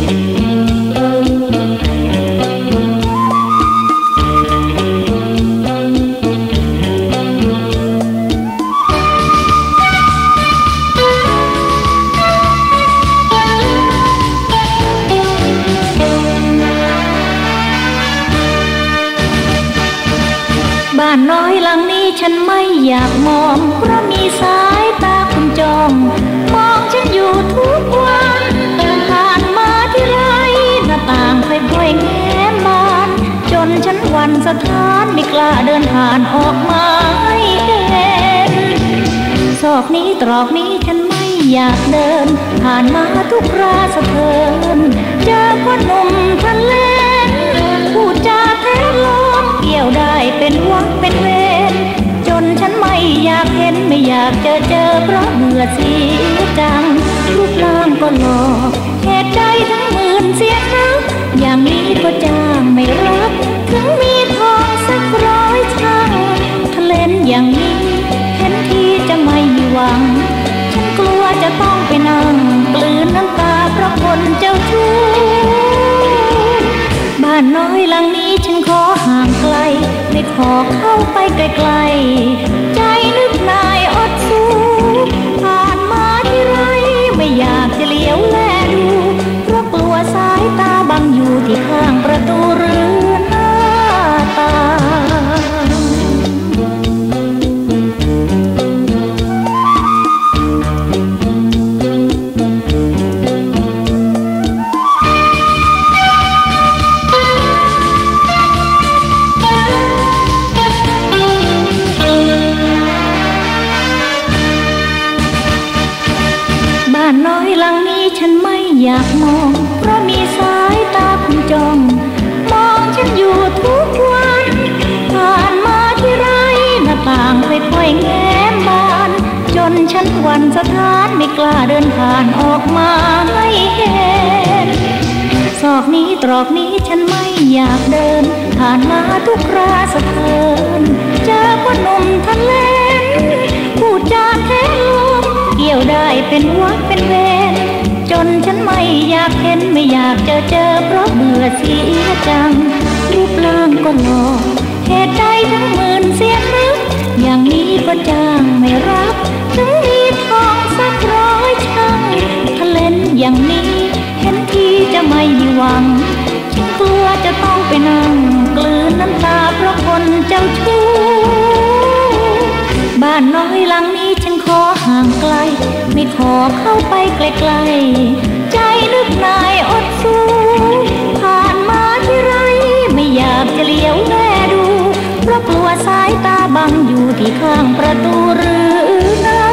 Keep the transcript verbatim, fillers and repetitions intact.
บ้านน้อยหลังนี้ฉันไม่อยากมองเพราะมีสายตาคุณจองมองฉันอยู่ทุกวันเดินผ่านมาที่ไรหน้าต่างค่อยๆแง้มบานจนฉันหวั่นสะท้านไม่กล้าเดินผ่านออกมาให้เห็นซอกนี้ตรอกนี้ฉันไม่อยากเดินผ่านมาทุกราสะเทินเจอพ่อหนุ่มทะเลพูดจาแท้ลมเกี่ยวได้เป็นวักเป็นเวรจนฉันไม่อยากเห็นไม่อยากเจอเจอเพราะเบื่อเสียจังรูปร่างก็หล่อเหตุใดทั้งหมื่นเสียนักอย่างนี้ก็จ้างไม่รับถึงมีทองสักร้อยช่างทะเลนอย่างนี้เห็นทีจะไม่หวังฉันกลัวจะต้องไปนั่งกลืนน้ำตาเพราะคนเจ้าชู้บ้านน้อยหลังนี้ฉันขอห่างไกลไม่ขอเข้าไปไกลๆใจนึกนายอดสู้ผ่านมาที่ไรไม่อยากจะเลี้ยวแลดูเพราะกลัวสายตาบังอยู่ที่ข้างประตูเรือนหน้าตาน้อยหลังนี้ฉันไม่อยากมองเพราะมีสายตาคุณจองมองฉันอยู่ทุกวันผ่านมาที่ไรหน้าต่างค่อยๆแง้มบานจนฉันหวั่นสะท้านไม่กล้าเดินผ่านออกมาให้เห็นซอกนี้ตรอกนี้ฉันไม่อยากเดินผ่านมาทุกราสะเทินเจอพ่อหนุ่มทะเลพูดจาแท้ลมเกี่ยวได้เป็นวักเป็นเวรจนฉันไม่อยากเห็นไม่อยากเจอเจอเพราะเบื่อเสียจังรูปร่างก็หล่อเหตุใดทั้งหมื่นเสียนึกอย่างนี้ก็จ้างไม่รับถึงมีทองสักร้อยช่างทะเลนอย่างนี้เห็นทีจะไม่หวังฉันกลัวจะต้องไปนั่งกลืนน้ำตาเพราะคนเจ้าชู้บ้านน้อยหลังนี้ฉันขอห่างไกลไม่ขอเข้าไปไกลๆใจนึกนายอดสู้ผ่านมาที่ไรไม่อยากจะเลี้ยวแลดูเพราะกลัวสายตาบังอยู่ที่ข้างประตูเรือน